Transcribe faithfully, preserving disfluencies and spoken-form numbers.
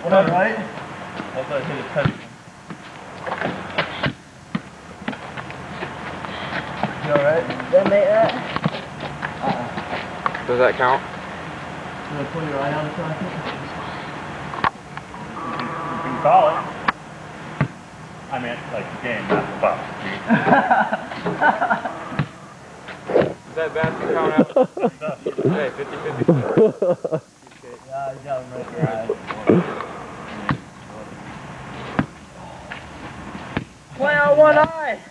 All right. Also, I hit a heavy one. You alright? Did I make that? Does that count? You want to pull your eye out a second? You can call it. I meant like the game, not the box. Does that basket count out? Hey, fifty fifty. Yeah, you got him right in your eye. One out, one eye!